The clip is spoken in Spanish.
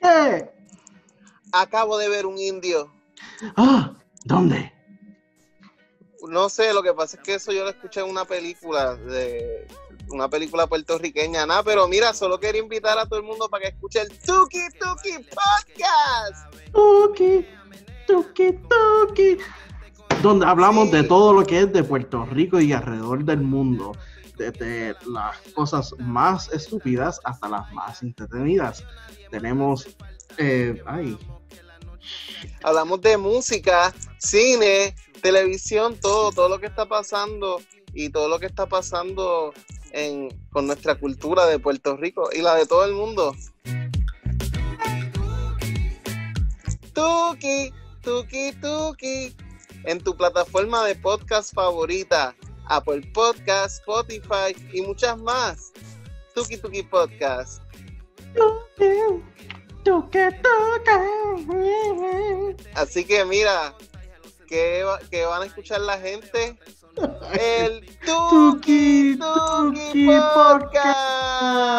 ¿Qué? Acabo de ver un indio. Ah, ¿dónde? No sé, lo que pasa es que eso yo lo escuché en una película puertorriqueña, nada, pero mira, solo quería invitar a todo el mundo para que escuche el Tuki Tuki Podcast. Tuki, tuki, tuki. Donde hablamos de Sí. todo lo que es de Puerto Rico y alrededor del mundo. Desde las cosas más estúpidas hasta las más entretenidas. Tenemos... Hablamos de música, cine, televisión, todo lo que está pasando y todo lo que está pasando con nuestra cultura de Puerto Rico y la de todo el mundo. Tuki, tuki, tuki. En tu plataforma de podcast favorita, Apple Podcast, Spotify y muchas más. Tuki Tuki Podcast. Tuki, tuki, tuki. Así que mira, que van a escuchar la gente. El Tuki Tuki Podcast.